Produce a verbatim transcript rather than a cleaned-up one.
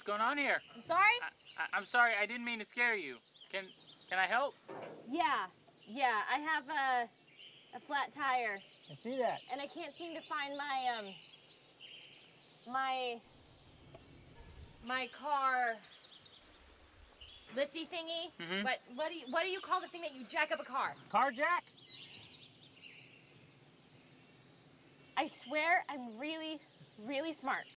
What's going on here? I'm sorry? I, I, I'm sorry, I didn't mean to scare you. Can can I help? Yeah, yeah, I have a, a flat tire. I see that. And I can't seem to find my, um, my, my car lifty thingy. Mm-hmm. But what do you, what do you call the thing that you jack up a car? Car jack? I swear I'm really, really smart.